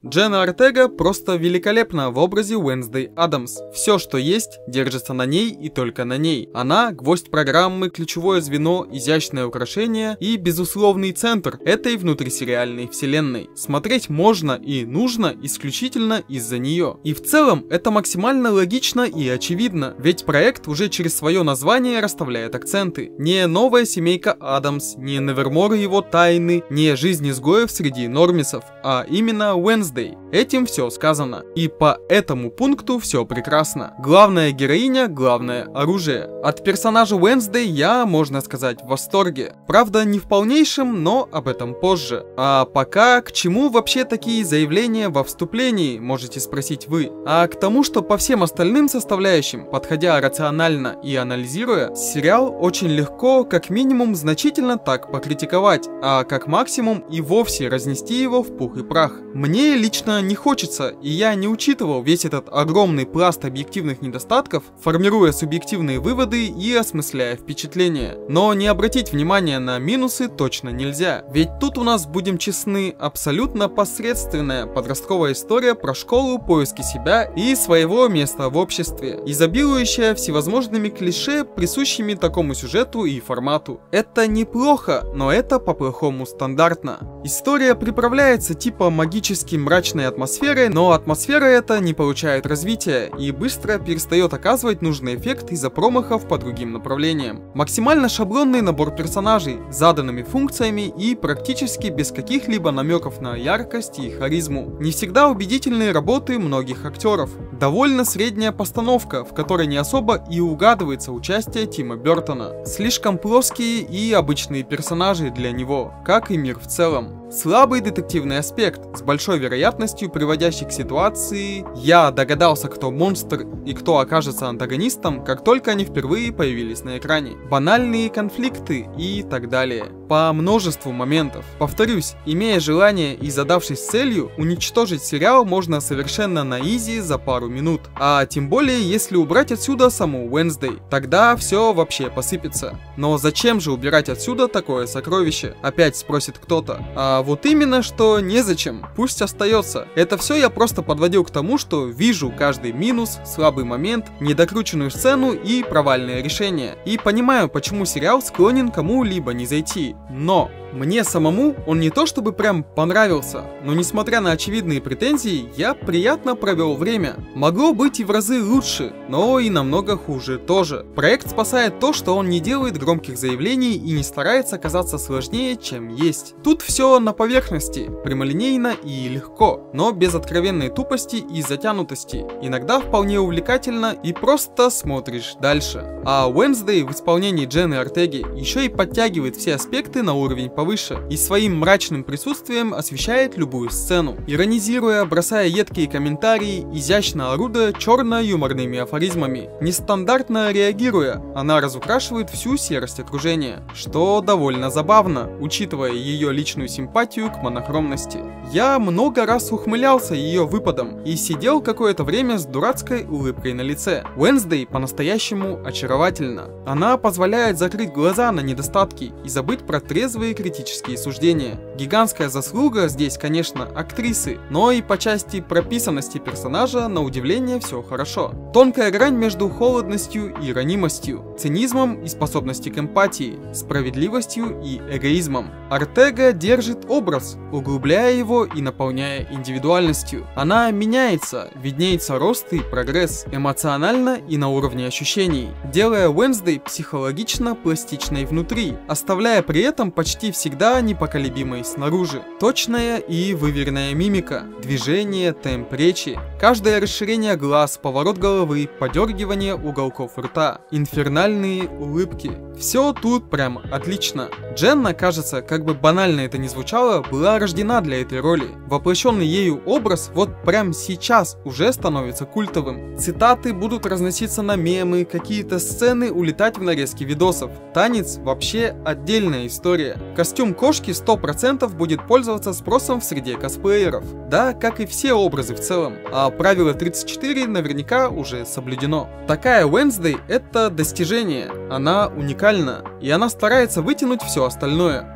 Дженна Ортега просто великолепна в образе Уэнсдей Адамс. Все, что есть, держится на ней и только на ней. Она — гвоздь программы, ключевое звено, изящное украшение и безусловный центр этой внутрисериальной вселенной. Смотреть можно и нужно исключительно из-за нее. И в целом это максимально логично и очевидно, ведь проект уже через свое название расставляет акценты. Не новая семейка Адамс, не Невермор и его тайны, не жизнь изгоев среди нормисов, а именно Уэнсдей. Этим все сказано. И по этому пункту все прекрасно. Главная героиня, главное оружие. От персонажа Уэнсдей я, можно сказать, в восторге. Правда, не в полнейшем, но об этом позже. А пока, к чему вообще такие заявления во вступлении, можете спросить вы? А к тому, что по всем остальным составляющим, подходя рационально и анализируя, сериал очень легко, как минимум, значительно так покритиковать, а как максимум и вовсе разнести его в пух и прах. Мне лично не хочется, и я не учитывал весь этот огромный пласт объективных недостатков, формируя субъективные выводы и осмысляя впечатления. Но не обратить внимание на минусы точно нельзя, ведь тут у нас, будем честны, абсолютно посредственная подростковая история про школу, поиски себя и своего места в обществе, изобилующая всевозможными клише, присущими такому сюжету и формату. Это неплохо, но это по-плохому стандартно. История приправляется типа магически мрачной атмосферой, но атмосфера эта не получает развития и быстро перестает оказывать нужный эффект из-за промахов по другим направлениям. Максимально шаблонный набор персонажей с заданными функциями и практически без каких-либо намеков на яркость и харизму. Не всегда убедительные работы многих актеров. Довольно средняя постановка, в которой не особо и угадывается участие Тима Бертона. Слишком плоские и обычные персонажи для него, как и мир в целом. Слабый детективный аспект, с большой вероятностью приводящий к ситуации «я догадался, кто монстр и кто окажется антагонистом, как только они впервые появились на экране», банальные конфликты и так далее. По множеству моментов. Повторюсь, имея желание и задавшись целью, уничтожить сериал можно совершенно на изи за пару минут. А тем более, если убрать отсюда саму Уэнсдей, тогда все вообще посыпется. Но зачем же убирать отсюда такое сокровище? Опять спросит кто-то. А вот именно, что незачем, пусть остается. Это все я просто подводил к тому, что вижу каждый минус, слабый момент, недокрученную сцену и провальное решение. И понимаю, почему сериал склонен кому-либо не зайти. Но мне самому он не то чтобы прям понравился, но несмотря на очевидные претензии, я приятно провел время. Могло быть и в разы лучше, но и намного хуже тоже. Проект спасает то, что он не делает громких заявлений и не старается казаться сложнее, чем есть. Тут все на поверхности, прямолинейно и легко, но без откровенной тупости и затянутости. Иногда вполне увлекательно и просто смотришь дальше. А Уэнсдей в исполнении Дженны Ортеги еще и подтягивает все аспекты на уровень повыше и своим мрачным присутствием освещает любую сцену, иронизируя, бросая едкие комментарии, изящно орудуя черно-юморными афоризмами. Нестандартно реагируя, она разукрашивает всю серость окружения, что довольно забавно, учитывая ее личную симпатию к монохромности. Я много раз ухмылялся ее выпадом и сидел какое-то время с дурацкой улыбкой на лице. Уэнсдей по-настоящему очаровательна. Она позволяет закрыть глаза на недостатки и забыть про трезвые критические суждения. Гигантская заслуга здесь, конечно, актрисы, но и по части прописанности персонажа, на удивление, все хорошо. Тонкая грань между холодностью и ранимостью, цинизмом и способностью к эмпатии, справедливостью и эгоизмом. Ортега держит образ, углубляя его и наполняя индивидуальностью. Она меняется, виднеется рост и прогресс, эмоционально и на уровне ощущений, делая Уэнсдей психологично пластичной внутри, оставляя при этом почти всегда непоколебимой снаружи. Точная и выверенная мимика, движение, темп речи, каждое расширение глаз, поворот головы, подергивание уголков рта, инфернальные улыбки. Все тут прям отлично. Дженна, кажется, как бы банально это ни звучало, была рождена для этой роли. Воплощенный ею образ вот прям сейчас уже становится культовым. Цитаты будут разноситься на мемы, какие-то сцены улетать в нарезки видосов. Танец вообще отдельная история. Костюм кошки 100% будет пользоваться спросом в среде косплееров. Да, как и все образы в целом. А правило 34 наверняка уже соблюдено. Такая Уэнсдей — это достижение. Она уникальна. И она старается вытянуть все остальное.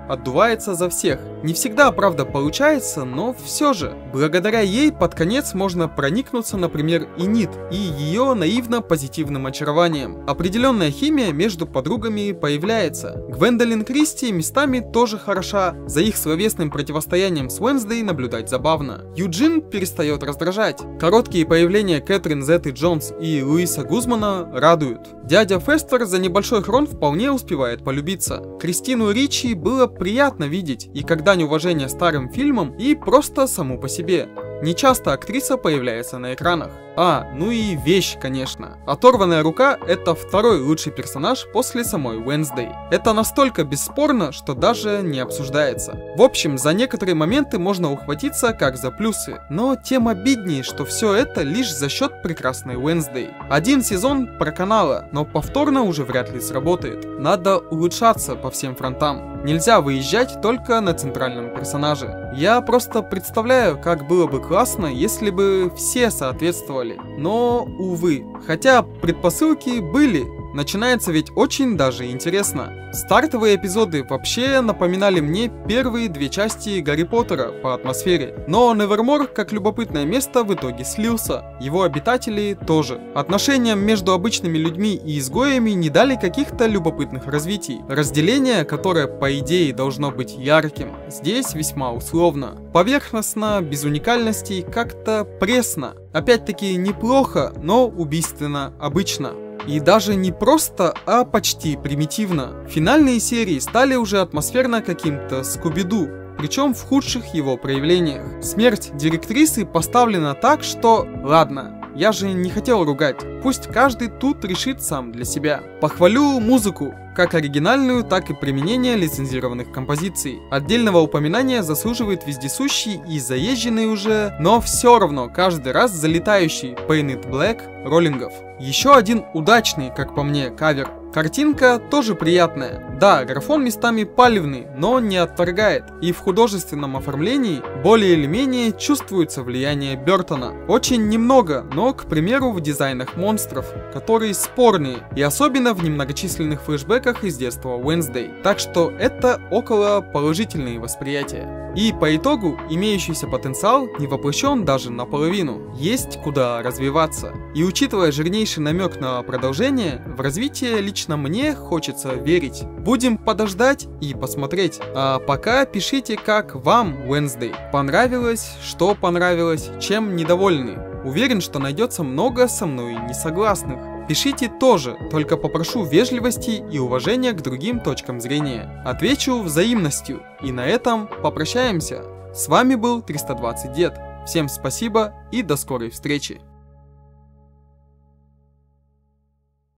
отдувается за всех. Не всегда, правда, получается, но все же. Благодаря ей под конец можно проникнуться, например, Энид и ее наивно-позитивным очарованием. Определенная химия между подругами появляется. Гвендолин Кристи местами тоже хороша, за их словесным противостоянием с Уэнсдей наблюдать забавно. Юджин перестает раздражать. Короткие появления Кэтрин Зетты-Джонс и Луиса Гузмана радуют. Дядя Фестер за небольшой хрон вполне успевает полюбиться. Кристину Ричи было приятно видеть, и как дань уважения старым фильмам, и просто саму по себе. Нечасто актриса появляется на экранах. Ну и вещь, конечно. Оторванная рука — это второй лучший персонаж после самой Уэнсдей. Это настолько бесспорно, что даже не обсуждается. В общем, за некоторые моменты можно ухватиться как за плюсы, но тем обиднее, что все это лишь за счет прекрасной Уэнсдей. Один сезон проканало, но повторно уже вряд ли сработает. Надо улучшаться по всем фронтам. Нельзя выезжать только на центральном персонаже. Я просто представляю, как было бы классно, если бы все соответствовали. Но, увы, хотя предпосылки были. Начинается ведь очень даже интересно. Стартовые эпизоды вообще напоминали мне первые две части Гарри Поттера по атмосфере. Но Невермор, как любопытное место, в итоге слился. Его обитатели тоже. Отношениям между обычными людьми и изгоями не дали каких-то любопытных развитий. Разделение, которое по идее должно быть ярким, здесь весьма условно. Поверхностно, без уникальностей, как-то пресно. Опять-таки неплохо, но убийственно обычно. И даже не просто, а почти примитивно. Финальные серии стали уже атмосферно каким-то Скуби-Ду, причем в худших его проявлениях. Смерть директрисы поставлена так, что... Ладно, я же не хотел ругать. Пусть каждый тут решит сам для себя. Похвалю музыку, как оригинальную, так и применение лицензированных композиций. Отдельного упоминания заслуживает вездесущий и заезженный уже, но все равно каждый раз залетающий Painted Black роллингов. Еще один удачный, как по мне, кавер. Картинка тоже приятная. Да, графон местами палевный, но не отторгает. И в художественном оформлении более или менее чувствуется влияние Бёртона. Очень немного, но, к примеру, в дизайнах монстров, которые спорные, и особенно в немногочисленных флешбеках из детства Уэнсдей. Так что это около положительные восприятия. И по итогу имеющийся потенциал не воплощен даже наполовину. Есть куда развиваться. И учитывая жирнейший намек на продолжение, в развитие лично мне хочется верить. Будем подождать и посмотреть. А пока пишите, как вам Уэнсдей. Понравилось, что понравилось, чем недовольны. Уверен, что найдется много со мной несогласных. Пишите тоже, только попрошу вежливости и уважения к другим точкам зрения. Отвечу взаимностью. И на этом попрощаемся. С вами был 320 Дед. Всем спасибо и до скорой встречи.